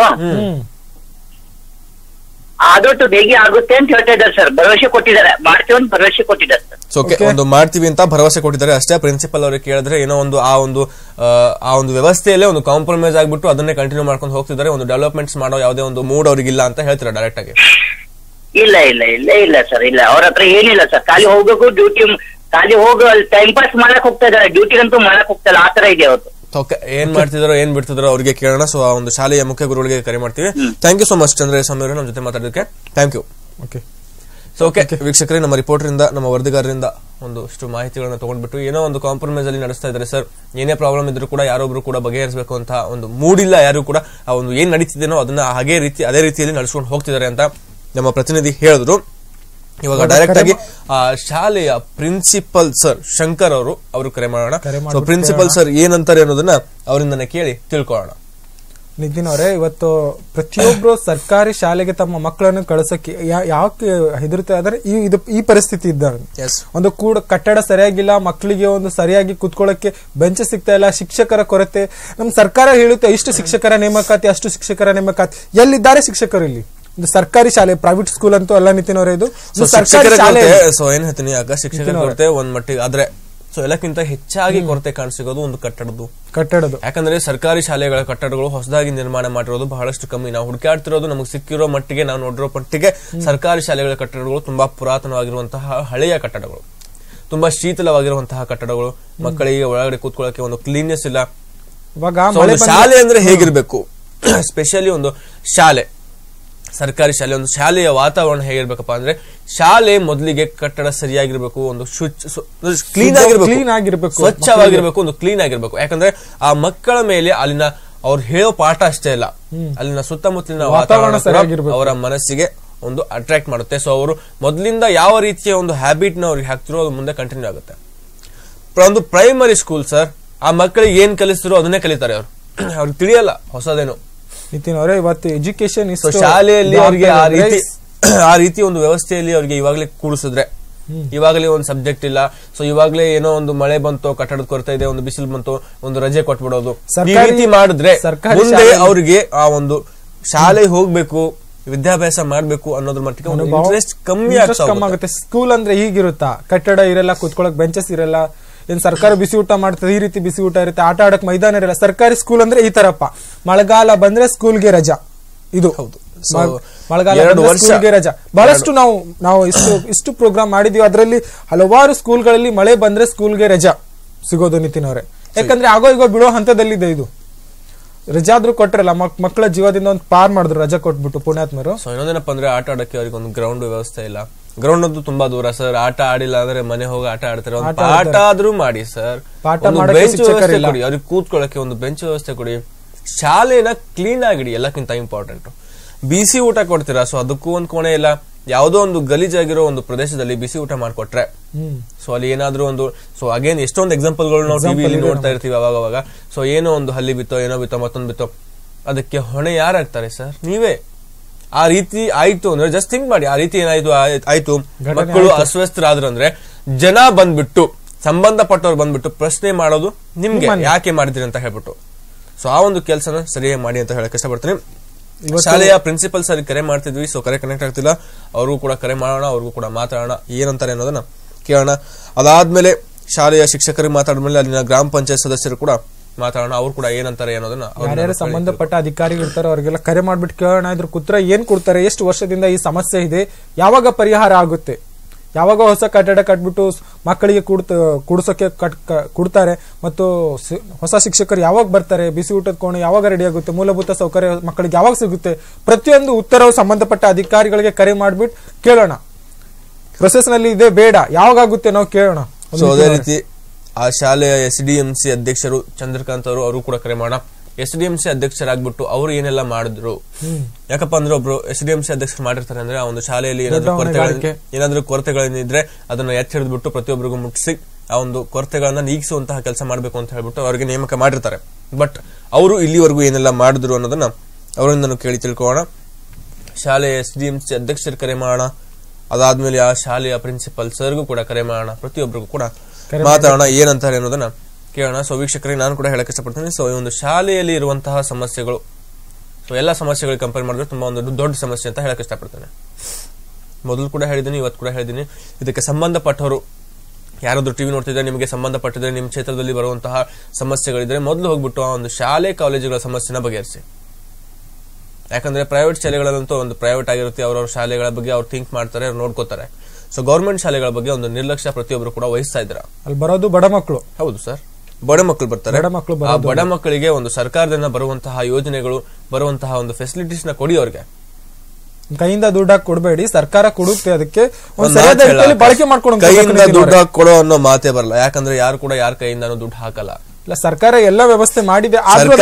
ಆದಷ್ಟು ಬೇಗ ಆಗುತ್ತೆ ಅಂತ ಹೇಳ್ತಾ ಇದ್ದಾರೆ ಸರ್. ಭರವಸೆ ಕೊಟ್ಟಿದ್ದಾರೆ, ಮಾಡ್ತೀವಿ ಅಂತ ಭರವಸೆ ಕೊಟ್ಟಿದ್ದಾರೆ ಸರ್. ಓಕೆ, ಒಂದು ಮಾಡ್ತೀವಿ ಅಂತ ಭರವಸೆ ಕೊಟ್ಟಿದ್ದಾರೆ ಅಷ್ಟೇ. ಪ್ರಿನ್ಸಿಪಲ್ ಅವ್ರಿಗೆ ಕೇಳಿದ್ರೆ ಏನೋ ಒಂದು ಆ ಒಂದು ಆ ಒಂದು ವ್ಯವಸ್ಥೆಯಲ್ಲೇ ಒಂದು ಕಾಂಪ್ರಮೈಸ್ ಆಗ್ಬಿಟ್ಟು ಅದನ್ನೇ ಕಂಟಿನ್ಯೂ ಮಾಡ್ಕೊಂಡು ಹೋಗ್ತಿದ್ದಾರೆ. ಒಂದು ಡೆವಲಪ್ಮೆಂಟ್ಸ್ ಮಾಡೋ ಯಾವುದೇ ಒಂದು ಮೂಡ್ ಅವ್ರಿಗಿಲ್ಲ ಅಂತ ಹೇಳ್ತಾರೆ ಡೈರೆಕ್ಟ್ ಆಗಿ. ಇಲ್ಲ ಇಲ್ಲ ಇಲ್ಲ ಇಲ್ಲ ಸರ್, ಇಲ್ಲ ಅವ್ರ ಹತ್ರ ಏನಿಲ್ಲ ಸರ್. ಖಾಲಿ ಹೋಗ್ಬೇಕು, ಡ್ಯೂಟಿ ಖಾಲಿ ಹೋಗೋ ಟೈಮ್ ಪಾಸ್ ಮಾಡಕ್ ಹೋಗ್ತಾ ಇದಾರೆ, ಡ್ಯೂಟಿ ಅಂತೂ ಮಾಡಕ್ ಹೋಗ್ತಾ ಇಲ್ಲ. ಆತರ ಇದೆ ಅವತ್ತು. ಓಕೆ, ಏನ್ ಮಾಡ್ತಿದಾರೋ ಏನ್ ಬಿಡ್ತಿದಾರೋ ಅವ್ರಿಗೆ ಕೇಳೋಣ. ಸೊ ಆ ಒಂದು ಶಾಲೆಯ ಮುಖ್ಯ ಗುರುಗಳಿಗೆ ಕರೆ ಮಾಡ್ತೀವಿ. Thank you so much Chandraiah Swamy ಅವರು ನಮ್ಮ ಜೊತೆ ಮಾತಾಡೋದಕ್ಕೆ. Thank you. Okay so okay ವೀಕ್ಷಕರೇ, ನಮ್ಮ ರಿಪೋರ್ಟರಿಂದ, ನಮ್ಮ ವರದಿಗಾರರಿಂದ ಒಂದಷ್ಟು ಮಾಹಿತಿಗಳನ್ನ ತಗೊಂಡ್ಬಿಟ್ಟು ಏನೋ ಒಂದು ಕಾಂಪ್ರಮೈಸ್ ಅಲ್ಲಿ ನಡೆಸ್ತಾ ಇದ್ದಾರೆ ಸರ್. ಏನೇ ಪ್ರಾಬ್ಲಮ್ ಇದ್ರೂ ಕೂಡ ಯಾರೊಬ್ರು ಕೂಡ ಬಗೆಹರಿಸಬೇಕು ಅಂತ ಒಂದು ಮೂಡಿಲ್ಲ ಯಾರು ಕೂಡ. ಆ ಒಂದು ಏನ್ ನಡೀತಿದೇನೋ ಅದನ್ನ ಹಾಗೆ ರೀತಿ ಅದೇ ರೀತಿಯಲ್ಲಿ ನಡೆಸ್ಕೊಂಡು ಹೋಗ್ತಿದ್ದಾರೆ ಅಂತ ನಮ್ಮ ಪ್ರತಿನಿಧಿ ಹೇಳಿದ್ರು. ಇವಾಗ ಡೈರೆಕ್ಟ್ ಆಗಿ ಆ ಶಾಲೆಯ ಪ್ರಿನ್ಸಿಪಲ್ ಸರ್ ಶಂಕರ್ ಅವರು ಅವರು ಕರೆ ಮಾಡೋಣ. ಸೊ ಪ್ರಿನ್ಸಿಪಲ್ ಸರ್ ಏನಂತಾರೆ ಅನ್ನೋದನ್ನ ಅವರಿಂದನೇ ಕೇಳಿ ತಿಳ್ಕೊಳ್ಳೋಣ. ನಿತಿನ್ ಅವರೇ, ಇವತ್ತು ಪ್ರತಿಯೊಬ್ರು ಸರ್ಕಾರಿ ಶಾಲೆಗೆ ತಮ್ಮ ಮಕ್ಕಳನ್ನು ಕಳಿಸಕ್ಕೆ ಯಾಕೆ ಹೆದರುತ್ತಾ ಇದ್ದಾರೆ? ಈ ಇದು ಈ ಪರಿಸ್ಥಿತಿ ಇದ್ದಾರೆ. ಒಂದು ಕೂಡ ಕಟ್ಟಡ ಸರಿಯಾಗಿಲ್ಲ, ಮಕ್ಕಳಿಗೆ ಒಂದು ಸರಿಯಾಗಿ ಕುತ್ಕೊಳ್ಳಕ್ಕೆ ಬೆಂಚ್ ಸಿಗ್ತಾ ಇಲ್ಲ, ಶಿಕ್ಷಕರ ಕೊರತೆ. ನಮ್ ಸರ್ಕಾರ ಹೇಳುತ್ತೆ ಇಷ್ಟು ಶಿಕ್ಷಕರ ನೇಮಕಾತಿ, ಅಷ್ಟು ಶಿಕ್ಷಕರ ನೇಮಕಾತಿ. ಎಲ್ಲಿದ್ದಾರೆ ಶಿಕ್ಷಕರು ಇಲ್ಲಿ? ಇದು ಸರ್ಕಾರಿ ಶಾಲೆ, ಪ್ರೈವೇಟ್ ಸ್ಕೂಲ್ ಅಂತೂ ಅಲ್ಲ ನಿತಿನ್ ಅವರೇ. ಇದು ಸರ್ಕಾರಿ ಶಾಲೆ. ಸೊ ಏನ್ ಹೇಳ್ತೀನಿ, ಆಗ ಶಿಕ್ಷಕರ ಕೊರತೆ ಒಂದ್ ಮಟ್ಟಿಗೆ ಆದ್ರೆ ಸೊ ಎಲ್ಲಕ್ಕಿಂತ ಹೆಚ್ಚಾಗಿ ಕೊರತೆ ಕಾಣಿಸಿಗೋದು ಒಂದು ಕಟ್ಟಡದ್ದು ಕಟ್ಟಡದ್ದು ಯಾಕಂದ್ರೆ ಸರ್ಕಾರಿ ಶಾಲೆಗಳ ಕಟ್ಟಡಗಳು ಹೊಸದಾಗಿ ನಿರ್ಮಾಣ ಮಾಡಿರೋದು ಬಹಳಷ್ಟು ಕಮ್ಮಿ. ನಾವು ಹುಡುಕಾಡ್ತಿರೋದು ನಮಗೆ ಸಿಕ್ಕಿರೋ ಮಟ್ಟಿಗೆ, ನಾವು ನೋಡಿರೋ ಮಟ್ಟಿಗೆ ಸರ್ಕಾರಿ ಶಾಲೆಗಳ ಕಟ್ಟಡಗಳು ತುಂಬಾ ಪುರಾತನವಾಗಿರುವಂತಹ ಹಳೆಯ ಕಟ್ಟಡಗಳು, ತುಂಬಾ ಶೀತಲವಾಗಿರುವಂತಹ ಕಟ್ಟಡಗಳು. ಮಕ್ಕಳಿಗೆ ಒಳಗಡೆ ಕೂತ್ಕೊಳ್ಳಕ್ಕೆ ಒಂದು ಕ್ಲೀನ್ನೆಸ್ ಇಲ್ಲ. ಇವಾಗ ಶಾಲೆ ಅಂದ್ರೆ ಹೇಗಿರ್ಬೇಕು, ಸ್ಪೆಷಲಿ ಒಂದು ಶಾಲೆ, ಸರ್ಕಾರಿ ಶಾಲೆ, ಒಂದು ಶಾಲೆಯ ವಾತಾವರಣ ಹೇಗಿರ್ಬೇಕಪ್ಪ ಅಂದ್ರೆ, ಶಾಲೆ ಮೊದಲಿಗೆ ಕಟ್ಟಡ ಸರಿಯಾಗಿರ್ಬೇಕು, ಒಂದು ಕ್ಲೀನ್ ಆಗಿರ್ಬೇಕು, ಕ್ಲೀನ್ ಆಗಿರ್ಬೇಕು, ಸ್ವಚ್ಛವಾಗಿರ್ಬೇಕು, ಒಂದು ಕ್ಲೀನ್ ಆಗಿರ್ಬೇಕು. ಯಾಕಂದ್ರೆ ಆ ಮಕ್ಕಳ ಮೇಲೆ ಅಲ್ಲಿನ ಅವ್ರು ಹೇಳೋ ಪಾಠ ಅಷ್ಟೇ ಇಲ್ಲ, ಅಲ್ಲಿನ ಸುತ್ತಮುತ್ತಲಿನ ವಾತಾವರಣ ಅವರ ಮನಸ್ಸಿಗೆ ಒಂದು ಅಟ್ರಾಕ್ಟ್ ಮಾಡುತ್ತೆ. ಸೊ ಅವರು ಮೊದಲಿಂದ ಯಾವ ರೀತಿಯ ಒಂದು ಹ್ಯಾಬಿಟ್ ನ ಅವ್ರಿಗೆ ಹಾಕ್ತಿರೋ ಅದು ಮುಂದೆ ಕಂಟಿನ್ಯೂ ಆಗುತ್ತೆ. ಒಂದು ಪ್ರೈಮರಿ ಸ್ಕೂಲ್ ಸರ್, ಆ ಮಕ್ಕಳಿಗೆ ಏನ್ ಕಲಿಸ್ತಿರೋ ಅದನ್ನೇ ಕಲಿತಾರೆ. ಅವ್ರು ಅವ್ರಿಗೆ ತಿಳಿಯಲ್ಲ ಹೊಸದೇನು. ನಿತಿನ್ ಅವರೇ, ಇವತ್ತು ಎಜುಕೇಶನ್ ಶಾಲೆಯಲ್ಲಿ ಅವ್ರಿಗೆ ಆ ರೀತಿ ಆ ರೀತಿ ಒಂದು ವ್ಯವಸ್ಥೆಯಲ್ಲಿ ಅವ್ರಿಗೆ ಇವಾಗಲೇ ಕೂಡಿಸಿದ್ರೆ, ಇವಾಗಲೇ ಒಂದು ಸಬ್ಜೆಕ್ಟ್ ಇಲ್ಲ, ಸೊ ಇವಾಗಲೇ ಏನೋ ಒಂದು ಮಳೆ ಬಂತು, ಕಟ್ಟಡದ ಕೊರತೆ ಇದೆ, ಒಂದು ಬಿಸಿಲು ಬಂತು, ಒಂದು ರಜೆ ಕೊಟ್ಬಿಡೋದು, ಈ ರೀತಿ ಮಾಡಿದ್ರೆ ಮುಂದೆ ಅವ್ರಿಗೆ ಆ ಒಂದು ಶಾಲೆ ಹೋಗ್ಬೇಕು, ವಿದ್ಯಾಭ್ಯಾಸ ಮಾಡ್ಬೇಕು ಅನ್ನೋದ್ರ ಮಟ್ಟಿಗೆ ಇಂಟ್ರೆಸ್ಟ್ ಕಮ್ಮಿ ಆಗುತ್ತೆ. ಸ್ಕೂಲ್ ಅಂದ್ರೆ ಹೀಗಿರುತ್ತಾ, ಕಟ್ಟಡ ಇರಲ್ಲ, ಕೂತ್ಕೊಳ್ಳಕ್ ಬೆಂಚಸ್ ಇರಲ್ಲ, ಏನ್ ಸರ್ಕಾರ ಬಿಸಿ ಊಟ ಮಾಡ್ತದೆ, ಈ ರೀತಿ ಬಿಸಿ ಊಟ ಇರುತ್ತೆ, ಆಟ ಆಡಕ್ ಮೈದಾನ ಇರಲ್ಲ. ಸರ್ಕಾರಿ ಸ್ಕೂಲ್ ಅಂದ್ರೆ ಈ ತರಪ್ಪ, ಮಳೆಗಾಲ ಬಂದ್ರೆ ಸ್ಕೂಲ್ಗೆ ರಜಾ. ಇದು ಹೌದು, ಮಳೆಗಾಲ ಸ್ಕೂಲ್ಗೆ ರಜಾ. ಬಹಳಷ್ಟು ನಾವು ನಾವು ಇಷ್ಟು ಇಷ್ಟು ಪ್ರೋಗ್ರಾಮ್ ಮಾಡಿದೀವಿ, ಅದರಲ್ಲಿ ಹಲವಾರು ಸ್ಕೂಲ್ಗಳಲ್ಲಿ ಮಳೆ ಬಂದ್ರೆ ಸ್ಕೂಲ್ಗೆ ರಜಾ ಸಿಗೋದು ನಿತಿನ್ ಅವರೇ. ಯಾಕಂದ್ರೆ ಆಗೋ ಈಗ ಬಿಡೋ ಹಂತದಲ್ಲಿದೆ ಇದು. ರಜಾ ಆದ್ರೂ ಕೊಟ್ರಲ್ಲ, ಮಕ್ಕಳ ಜೀವದಿಂದ ಒಂದು ಪಾರ್ ಮಾಡಿದ್ರು ರಜಾ ಕೊಟ್ಬಿಟ್ಟು ಪುಣ್ಯಾತ್ಮರು. ಸೊ ಇನ್ನೊಂದೇನಪ್ಪ ಅಂದ್ರೆ ಆಟ ಆಡಕ್ಕೆ ಅವ್ರಿಗೆ ಒಂದು ಗ್ರೌಂಡ್ ವ್ಯವಸ್ಥೆ ಇಲ್ಲ. ಗ್ರೌಂಡ್ ಅಂತೂ ತುಂಬಾ ದೂರ ಸರ್. ಆಟ ಆಡಿಲ್ಲ ಅಂದ್ರೆ ಮನೆ ಹೋಗಿ ಆಟ ಆಡ್ತಾರೆ. ಒಂದು ಪಾಠ ಆದ್ರೂ ಮಾಡಿ ಸರ್, ಬೆಂಚ್ ವ್ಯವಸ್ಥೆ ಕೊಡಿ ಅವ್ರಿಗೆ, ಕೂತ್ಕೊಳ್ಳಕ್ಕೆ ಒಂದು ಬೆಂಚ್ ವ್ಯವಸ್ಥೆ ಕೊಡಿ. ಶಾಲೆನ ಕ್ಲೀನ್ ಆಗಿಡಿ, ಎಲ್ಲಕ್ಕಿಂತ ಇಂಪಾರ್ಟೆಂಟ್. ಬಿಸಿ ಊಟ ಕೊಡ್ತೀರಾ, ಸೊ ಅದಕ್ಕೂ ಒಂದ್ ಕೋಣೆ ಇಲ್ಲ. ಯಾವುದೋ ಒಂದು ಗಲೀಜಾಗಿರೋ ಒಂದು ಪ್ರದೇಶದಲ್ಲಿ ಬಿಸಿ ಊಟ ಮಾಡ್ಕೊಟ್ರೆ, ಸೊ ಅಲ್ಲಿ ಏನಾದ್ರೂ ಒಂದು, ಸೊ ಅಗೇನ್ ಎಷ್ಟೊಂದು ಎಕ್ಸಾಂಪಲ್ ಗಳು ನಾವು ಟಿವಿಲಿ ನೋಡ್ತಾ ಇರ್ತೀವಿ ಅವಾಗ ಅವಾಗ. ಸೊ ಏನೋ ಒಂದು ಹಲ್ಲಿ ಬಿತ್ತೋ, ಏನೋ ಬಿತ್ತೋ, ಮತ್ತೊಂದು ಬಿತ್ತೋ, ಅದಕ್ಕೆ ಹೊಣೆ ಯಾರಾಗ್ತಾರೆ ಸರ್? ನೀವೇ. ಆ ರೀತಿ ಆಯ್ತು ಅಂದ್ರೆ ಜಸ್ಟ್ ಥಿಂಕ್ ಮಾಡಿ, ಆ ರೀತಿ ಏನಾಯ್ತು ಆಯ್ತು ಮಕ್ಕಳು ಅಸ್ವಸ್ಥರಾದ್ರು ಅಂದ್ರೆ ಜನ ಬಂದ್ಬಿಟ್ಟು, ಸಂಬಂಧಪಟ್ಟವ್ರು ಬಂದ್ಬಿಟ್ಟು ಪ್ರಶ್ನೆ ಮಾಡೋದು ನಿಮ್ಗೆ, ಯಾಕೆ ಮಾಡಿದ್ರಿ ಅಂತ ಹೇಳ್ಬಿಟ್ಟು. ಸೊ ಆ ಒಂದು ಕೆಲಸನ ಸರಿಯಾಗಿ ಮಾಡಿ ಅಂತ ಹೇಳಕ್ ಇಷ್ಟಪಡ್ತೀನಿ. ಶಾಲೆಯ ಪ್ರಿನ್ಸಿಪಲ್ ಸರ್ ಕರೆ ಮಾಡ್ತಿದ್ವಿ, ಸೊ ಕರೆ ಕನೆಕ್ಟ್ ಆಗ್ತಿಲ್ಲ. ಅವ್ರಿಗೂ ಕೂಡ ಕರೆ ಮಾಡೋಣ, ಅವ್ರಿಗೂ ಕೂಡ ಮಾತಾಡೋಣ, ಏನಂತಾರೆ ಅನ್ನೋದನ್ನ ಕೇಳೋಣ. ಅದಾದ್ಮೇಲೆ ಶಾಲೆಯ ಶಿಕ್ಷಕರಿಗೆ ಮಾತಾಡಿದ್ಮೇಲೆ ಅಲ್ಲಿನ ಗ್ರಾಮ ಪಂಚಾಯತ್ ಸದಸ್ಯರು ಕೂಡ ಮಾತಾಡೋಣ, ಅವ್ರು ಕೂಡ ಏನಂತಾರೆ ಅನ್ನೋದನ್ನ. ಯಾರ್ಯಾರು ಸಂಬಂಧಪಟ್ಟ ಅಧಿಕಾರಿಗಳು ಇರ್ತಾರೋ ಅವ್ರಿಗೆಲ್ಲ ಕರೆ ಮಾಡ್ಬಿಟ್ಟು ಕೇಳೋಣ, ಇದ್ರ ಉತ್ತರ ಏನ್ ಕೊಡ್ತಾರೆ, ಎಷ್ಟು ವರ್ಷದಿಂದ ಈ ಸಮಸ್ಯೆ ಇದೆ, ಯಾವಾಗ ಪರಿಹಾರ ಆಗುತ್ತೆ, ಯಾವಾಗ ಹೊಸ ಕಟ್ಟಡ ಕಟ್ಬಿಟ್ಟು ಮಕ್ಕಳಿಗೆ ಕೂಡ್ತ ಕೂಡ್ಸೋಕೆ ಕೊಡ್ತಾರೆ, ಮತ್ತು ಹೊಸ ಶಿಕ್ಷಕರು ಯಾವಾಗ ಬರ್ತಾರೆ, ಬಿಸಿ ಊಟದ ಕೋಣೆ ಯಾವಾಗ ರೆಡಿ ಆಗುತ್ತೆ, ಮೂಲಭೂತ ಸೌಕರ್ಯ ಮಕ್ಕಳಿಗೆ ಯಾವಾಗ ಸಿಗುತ್ತೆ, ಪ್ರತಿಯೊಂದು ಉತ್ತರವು ಸಂಬಂಧಪಟ್ಟ ಅಧಿಕಾರಿಗಳಿಗೆ ಕರೆ ಮಾಡ್ಬಿಟ್ಟು ಕೇಳೋಣ. ಪ್ರೊಸೆಸ್ ನಲ್ಲಿ ಇದೆ, ಬೇಡ, ಯಾವಾಗ ಆಗುತ್ತೆ ನಾವು ಕೇಳೋಣ. ಸೊ ಅದೇ ರೀತಿ ಆ ಶಾಲೆಯ ಎಸ್ ಡಿ ಎಂ ಸಿ ಅಧ್ಯಕ್ಷರು ಚಂದ್ರಕಾಂತ್ ಅವರು ಅವರು ಕೂಡ ಕರೆ ಮಾಡೋಣ. ಎಸ್ ಡಿ ಎಂ ಸಿ ಅಧ್ಯಕ್ಷರಾಗ್ಬಿಟ್ಟು ಅವರು ಏನೆಲ್ಲ ಮಾಡಿದ್ರು, ಯಾಕಪ್ಪ ಅಂದ್ರೆ ಒಬ್ರು ಎಸ್ ಡಿ ಎಂ ಸಿ ಅಧ್ಯಕ್ಷರು ಮಾಡಿರ್ತಾರೆ ಅಂದ್ರೆ ಆ ಒಂದು ಶಾಲೆಯಲ್ಲಿ ಏನಾದ್ರು ಕೊರತೆಗಳು ಏನಾದ್ರು ಕೊರತೆಗಳೇನಿದ್ರೆ ಅದನ್ನ ಎತ್ತಿ ಹಿಡಿದ್ಬಿಟ್ಟು ಪ್ರತಿಯೊಬ್ಬರಿಗೂ ಮುಟ್ಟಿಸಿ ಆ ಒಂದು ಕೊರತೆಗಳನ್ನ ನೀಗಿಸುವಂತಹ ಕೆಲಸ ಮಾಡ್ಬೇಕು ಅಂತ ಹೇಳ್ಬಿಟ್ಟು ಅವರಿಗೆ ನೇಮಕ ಮಾಡಿರ್ತಾರೆ. ಬಟ್ ಅವರು ಇಲ್ಲಿವರೆಗೂ ಏನೆಲ್ಲ ಮಾಡಿದ್ರು ಅನ್ನೋದನ್ನ ಅವರಿಂದ ಕೇಳಿ ತಿಳ್ಕೊಳ್ಳೋಣ. ಶಾಲೆಯ ಎಸ್ ಡಿ ಎಂ ಸಿ ಅಧ್ಯಕ್ಷರು ಕರೆ ಮಾಡೋಣ. ಅದಾದ್ಮೇಲೆ ಆ ಶಾಲೆಯ ಪ್ರಿನ್ಸಿಪಲ್ ಸರ್ಗೂ ಕೂಡ ಕರೆ ಮಾಡೋಣ, ಪ್ರತಿಯೊಬ್ಬರಿಗೂ ಕೂಡ ಮಾತಾಡೋಣ, ಏನಂತಾರೆ ಅನ್ನೋದನ್ನ ಕೇಳೋಣ. ಸೊ ವೀಕ್ಷಕರಿಗೆ ನಾನು ಕೂಡ ಹೇಳಕ್ ಇಷ್ಟಪಡ್ತೀನಿ. ಸೊ ಈ ಒಂದು ಶಾಲೆಯಲ್ಲಿ ಇರುವಂತಹ ಸಮಸ್ಯೆಗಳು, ಸೊ ಎಲ್ಲಾ ಸಮಸ್ಯೆಗಳಿಗೆ ಕಂಪೇರ್ ಮಾಡಿದ್ರೆ ತುಂಬಾ ಒಂದು ದೊಡ್ಡ ಸಮಸ್ಯೆ ಅಂತ ಹೇಳಕ್ ಇಷ್ಟಪಡ್ತೇನೆ. ಮೊದಲು ಕೂಡ ಹೇಳಿದ್ದೀನಿ, ಇವತ್ತು ಕೂಡ ಹೇಳಿದ್ದೀನಿ, ಇದಕ್ಕೆ ಸಂಬಂಧಪಟ್ಟವರು ಯಾರಾದ್ರೂ ಟಿವಿ ನೋಡ್ತಿದ್ರೆ, ನಿಮಗೆ ಸಂಬಂಧಪಟ್ಟಿದ್ರೆ, ನಿಮ್ಮ ಕ್ಷೇತ್ರದಲ್ಲಿ ಬರುವಂತಹ ಸಮಸ್ಯೆಗಳಿದ್ರೆ ಮೊದಲು ಹೋಗ್ಬಿಟ್ಟು ಆ ಒಂದು ಶಾಲೆ ಕಾಲೇಜುಗಳ ಸಮಸ್ಯೆನ ಬಗೆಹರಿಸಿ. ಯಾಕಂದ್ರೆ ಪ್ರೈವೇಟ್ ಶಾಲೆಗಳಲ್ಲಂತೂ ಒಂದು ಪ್ರೈವೇಟ್ ಆಗಿರುತ್ತೆ, ಅವ್ರವ್ರ ಶಾಲೆಗಳ ಬಗ್ಗೆ ಅವ್ರು ಥಿಂಕ್ ಮಾಡ್ತಾರೆ, ಅವ್ರು ನೋಡ್ಕೋತಾರೆ. ಸೊ ಗೌರ್ಮೆಂಟ್ ಶಾಲೆಗಳ ಬಗ್ಗೆ ಒಂದು ನಿರ್ಲಕ್ಷ್ಯ ಪ್ರತಿಯೊಬ್ಬರು ಕೂಡ ವಹಿಸ್ತಾ ಇದ್ದಾರೆ. ಅಲ್ಲಿ ಬರೋದು ಬಡ ಮಕ್ಕಳು. ಹೌದು ಸರ್, ಬಡ ಮಕ್ಕಳು ಬರ್ತಾರೆ. ಆ ಬಡ ಮಕ್ಕಳಿಗೆ ಒಂದು ಸರ್ಕಾರದಿಂದ ಬರುವಂತಹ ಯೋಜನೆಗಳು, ಬರುವಂತಹ ಒಂದು ಫೆಸಿಲಿಟೀಸ್ ನ ಕೊಡಿ. ಅವ್ರಿಗೆ ಕೈಯಿಂದ ದುಡ್ಡು ಹಾಕಿ ಕೊಡಬೇಡಿ, ಸರ್ಕಾರ ಕೊಡುತ್ತೆ, ಅದಕ್ಕೆ ಬಳಕೆ ಮಾಡ್ಕೊಂಡು ಕೈಯಿಂದ ದುಡ್ಡು ಹಾಕಿ ಕೊಡೋ ಅನ್ನೋ ಮಾತೇ ಬರಲ್ಲ. ಯಾಕಂದ್ರೆ ಯಾರು ಕೂಡ ಯಾರ ಕೈಯಿಂದಾನು ದುಡ್ಡು ಹಾಕಲ್ಲ. ಸರ್ಕಾರ ಎಲ್ಲ ವ್ಯವಸ್ಥೆ ಮಾಡಿದೆ,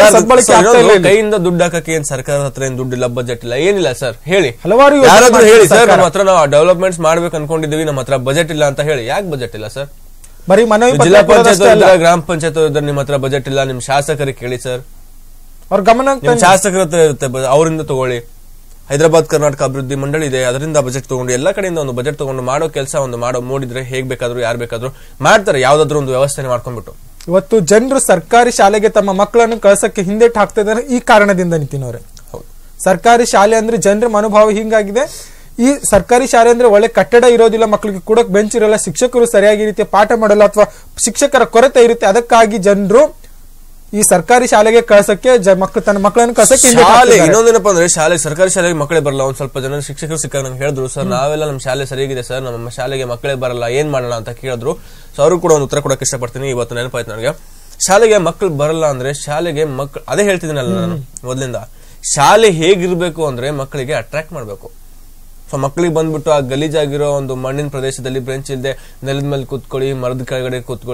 ಕೈಯಿಂದ ದುಡ್ಡು ಹಾಕಕ್ಕೆ ಏನ್ ಸರ್ಕಾರ ಹತ್ರ ಏನ್ ದುಡ್ಡಿಲ್ಲ, ಬಜೆಟ್ ಇಲ್ಲ, ಏನಿಲ್ಲ ಸರ್. ಹೇಳಿ, ಹಲವಾರು ಯಾರಾದ್ರೂ ಹೇಳಿ ಸರ್, ನಮ್ಮ ಹತ್ರ ನಾವು ಡೆವಲಪ್ಮೆಂಟ್ಸ್ ಮಾಡ್ಬೇಕು ಅನ್ಕೊಂಡಿದೀವಿ, ನಮ್ಮ ಹತ್ರ ಬಜೆಟ್ ಇಲ್ಲ ಅಂತ ಹೇಳಿ. ಯಾಕೆ ಬಜೆಟ್ ಇಲ್ಲ ಸರ್? ಬರೀ ಮನವಿ, ಜಿಲ್ಲಾ ಪಂಚಾಯತ್ ಗ್ರಾಮ ಪಂಚಾಯತ್ ಇದ್ರೆ ನಿಮ್ಮ ಹತ್ರ ಬಜೆಟ್ ಇಲ್ಲ, ನಿಮ್ ಶಾಸಕರಿಗೆ ಕೇಳಿ ಸರ್, ಅವ್ರ ಗಮನ ಶಾಸಕರ ಹತ್ರ ಇರುತ್ತೆ, ಅವರಿಂದ ತಗೊಳ್ಳಿ. ಹೈದರಾಬಾದ್ ಕರ್ನಾಟಕ ಅಭಿವೃದ್ಧಿ ಮಂಡಳಿ ಇದೆ, ಅದರಿಂದ ಬಜೆಟ್ ತಗೊಂಡು ಎಲ್ಲಾ ಕಡೆಯಿಂದ ಒಂದು ಬಜೆಟ್ ತಗೊಂಡು ಮಾಡೋ ಕೆಲಸ ಒಂದು ಮಾಡೋ ಮೂಡಿದ್ರೆ ಹೇಗ್ ಬೇಕಾದ್ರೂ ಯಾರು ಬೇಕಾದ್ರೂ ಮಾಡ್ತಾರೆ, ಯಾವ್ದಾದ್ರು ಒಂದು ವ್ಯವಸ್ಥೆ ಮಾಡ್ಕೊಂಡ್ಬಿಟ್ಟು. ಇವತ್ತು ಜನರು ಸರ್ಕಾರಿ ಶಾಲೆಗೆ ತಮ್ಮ ಮಕ್ಕಳನ್ನು ಕಳ್ಸಕ್ಕೆ ಹಿಂದೇಟ್ ಹಾಕ್ತಾ ಇದ್ದಾರೆ ಈ ಕಾರಣದಿಂದ ನಿತಿನ್ ಅವರೇ. ಸರ್ಕಾರಿ ಶಾಲೆ ಅಂದ್ರೆ ಜನರ ಮನೋಭಾವ ಹಿಂಗಾಗಿದೆ. ಈ ಸರ್ಕಾರಿ ಶಾಲೆ ಅಂದ್ರೆ ಒಳ್ಳೆ ಕಟ್ಟಡ ಇರೋದಿಲ್ಲ, ಮಕ್ಕಳಿಗೆ ಕೂಡಕ್ ಬೆಂಚ್ ಇರಲ್ಲ, ಶಿಕ್ಷಕರು ಸರಿಯಾಗಿ ರೀತಿಯ ಪಾಠ ಮಾಡಲ್ಲ, ಅಥವಾ ಶಿಕ್ಷಕರ ಕೊರತೆ ಇರುತ್ತೆ. ಅದಕ್ಕಾಗಿ ಜನರು ಈ ಸರ್ಕಾರಿ ಶಾಲೆಗೆ ಕಳ್ಸಕ್ಕೆ ಮಕ್ಕಳು ತನ್ನ ಮಕ್ಕಳನ್ನು ಕಳ್ಸಕ್ಕೆ ಶಾಲೆ. ಇನ್ನೊಂದೇನಪ್ಪ ಅಂದ್ರೆ ಶಾಲೆ, ಸರ್ಕಾರಿ ಶಾಲೆಗೆ ಮಕ್ಕಳೇ ಬರಲ್ಲ. ಒಂದ್ ಸ್ವಲ್ಪ ಜನ ಶಿಕ್ಷಕರು ಸಿಕ್ಕಾಗ ನಂಗೆ ಹೇಳಿದ್ರು, ಸರ್ ನಾವೆಲ್ಲ ನಮ್ಮ ಶಾಲೆ ಸರಿಯಾಗಿದೆ ಸರ್, ನಮ್ಮ ಶಾಲೆಗೆ ಮಕ್ಕಳೇ ಬರಲ್ಲ, ಏನ್ ಮಾಡೋಣ ಅಂತ ಕೇಳಿದ್ರು. ಸೊ ಅವರು ಕೂಡ ಒಂದು ಉತ್ತರ ಕೊಡಕ್ಕೆ ಇಷ್ಟಪಡ್ತೀನಿ. ಇವತ್ತು ನೆನಪಾಯ್ತು ನನಗೆ, ಶಾಲೆಗೆ ಮಕ್ಕಳು ಬರಲ್ಲ ಅಂದ್ರೆ ಶಾಲೆಗೆ ಮಕ್ಕಳು, ಅದೇ ಹೇಳ್ತಿದ್ದೀನಲ್ಲ ನಾನು ಮೊದಲಿಂದ, ಶಾಲೆ ಹೇಗಿರ್ಬೇಕು ಅಂದ್ರೆ ಮಕ್ಕಳಿಗೆ ಅಟ್ರಾಕ್ಟ್ ಮಾಡ್ಬೇಕು. ಸೊ ಮಕ್ಕಳಿಗೆ ಬಂದ್ಬಿಟ್ಟು ಆ ಗಲೀಜಾಗಿರೋ ಒಂದು ಮಣ್ಣಿನ ಪ್ರದೇಶದಲ್ಲಿ ಬ್ರೆಂಚ್ ಇಲ್ಲದೆ ನೆಲದ ಮೇಲೆ ಕೂತ್ಕೊಳ್ಳಿ, ಮರದ ಕೆಳಗಡೆ ಕೂತ್ಕೊಳ್ಳಿ,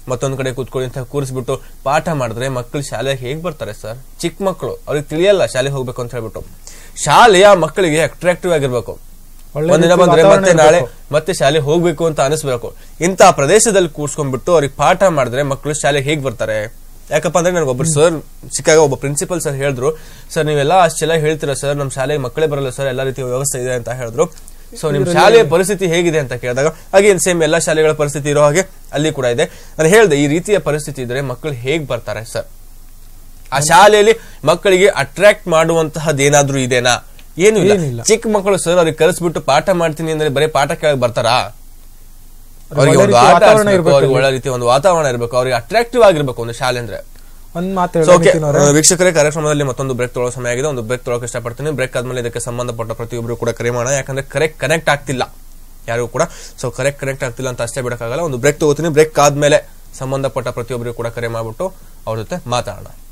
ಮತ್ತೊಂದ್ ಕಡೆ ಕೂತ್ಕೊಳ್ಳಿ ಅಂತ ಕೂರಿಸ್ಬಿಟ್ಟು ಪಾಠ ಮಾಡಿದ್ರೆ ಮಕ್ಕಳು ಶಾಲೆಗೆ ಹೇಗ್ ಬರ್ತಾರೆ ಸರ್? ಚಿಕ್ಕ ಮಕ್ಕಳು, ಅವ್ರಿಗೆ ತಿಳಿಯಲ್ಲ ಶಾಲೆಗೆ ಹೋಗ್ಬೇಕು ಅಂತ ಹೇಳ್ಬಿಟ್ಟು. ಶಾಲೆ ಆ ಮಕ್ಕಳಿಗೆ ಅಟ್ರಾಕ್ಟಿವ್ ಆಗಿರ್ಬೇಕು. ಒಂದಿನ ಬಂದ್ರೆ ಮತ್ತೆ ನಾಳೆ ಮತ್ತೆ ಶಾಲೆ ಹೋಗ್ಬೇಕು ಅಂತ ಅನಿಸ್ಬೇಕು. ಇಂತಹ ಪ್ರದೇಶದಲ್ಲಿ ಕೂರ್ಸ್ಕೊಂಡ್ಬಿಟ್ಟು ಅವ್ರಿಗೆ ಪಾಠ ಮಾಡಿದ್ರೆ ಮಕ್ಕಳು ಶಾಲೆಗೆ ಹೇಗ್ ಬರ್ತಾರೆ? ಯಾಕಪ್ಪ ಅಂದ್ರೆ ನನಗೊಬ್ರು ಸರ್ ಸಿಕ್ಕಾಗ ಒಬ್ಬ ಪ್ರಿನ್ಸಿಪಲ್ ಸರ್ ಹೇಳಿದ್ರು, ಸರ್ ನೀವೆಲ್ಲ ಅಷ್ಟೆಲ್ಲ ಹೇಳ್ತೀರಾ ಸರ್, ನಮ್ ಶಾಲೆಗೆ ಮಕ್ಕಳೇ ಬರಲ್ಲ ಸರ್, ಎಲ್ಲಾ ರೀತಿಯ ವ್ಯವಸ್ಥೆ ಇದೆ ಅಂತ ಹೇಳಿದ್ರು. ಸೊ ನಿಮ್ ಶಾಲೆಯ ಪರಿಸ್ಥಿತಿ ಹೇಗಿದೆ ಅಂತ ಕೇಳಿದಾಗ ಹಾಗೆ ಸೇಮ್ ಎಲ್ಲಾ ಶಾಲೆಗಳ ಪರಿಸ್ಥಿತಿ ಇರೋ ಹಾಗೆ ಅಲ್ಲಿ ಕೂಡ ಇದೆ. ನಾನು ಹೇಳ್ದೆ ಈ ರೀತಿಯ ಪರಿಸ್ಥಿತಿ ಇದ್ರೆ ಮಕ್ಕಳು ಹೇಗ್ ಬರ್ತಾರೆ ಸರ್? ಆ ಶಾಲೆಯಲ್ಲಿ ಮಕ್ಕಳಿಗೆ ಅಟ್ರಾಕ್ಟ್ ಮಾಡುವಂತಹದ್ದು ಏನಾದ್ರೂ ಇದೆನಾ? ಏನು ಇಲ್ಲ. ಚಿಕ್ಕ ಮಕ್ಕಳು ಸರ್ ಅವ್ರಿಗೆ ಕಲಿಸ್ಬಿಟ್ಟು ಪಾಠ ಮಾಡ್ತೀನಿ ಅಂದ್ರೆ ಬರೀ ಪಾಠ ಕೇಳಕ್ ಬರ್ತಾರಾ? ಅವ್ರಿಗೆ ಒಂದು ಆಟ ಆಡ್ಬೇಕು, ಅವ್ರಿಗೆ ಒಳ್ಳೆ ರೀತಿಯ ಒಂದು ವಾತಾವರಣ ಇರಬೇಕು, ಅವ್ರಿಗೆ ಅಟ್ರಾಕ್ಟಿವ್ ಆಗಿರ್ಬೇಕು ಒಂದು ಶಾಲೆ ಅಂದ್ರೆ. ವೀಕ್ಷಕರೇ, ಕಾರ್ಯಕ್ರಮದಲ್ಲಿ ಮತ್ತೊಂದು ಬ್ರೇಕ್ ತೊಗೊಳ್ಳೋ ಸಮಯ ಆಗಿದೆ. ಒಂದು ಬ್ರೇಕ್ ತೊಗೊಳಕ್ಕೆ ಇಷ್ಟಪಡ್ತೀನಿ. ಬ್ರೇಕ್ ಆದ್ಮೇಲೆ ಇದಕ್ಕೆ ಸಂಬಂಧಪಟ್ಟ ಪ್ರತಿಯೊಬ್ಬರು ಕೂಡ ಕರೆ ಮಾಡೋಣ. ಯಾಕಂದ್ರೆ ಕರೆಕ್ಟ್ ಕನೆಕ್ಟ್ ಆಗ್ತಿಲ್ಲ ಯಾರು ಕೂಡ. ಸೊ ಕರೆಕ್ಟ್ ಕನೆಕ್ಟ್ ಆಗ್ತಿಲ್ಲ ಅಂತ ಅಷ್ಟೇ ಬಿಡಕ್ಕಾಗಲ್ಲ. ಒಂದು ಬ್ರೇಕ್ ತಗೋತೀನಿ. ಬ್ರೇಕ್ ಆದ್ಮೇಲೆ ಸಂಬಂಧಪಟ್ಟ ಪ್ರತಿಯೊಬ್ಬರು ಕೂಡ ಕರೆ ಮಾಡ್ಬಿಟ್ಟು ಅವ್ರ ಜೊತೆ ಮಾತಾಡೋಣ.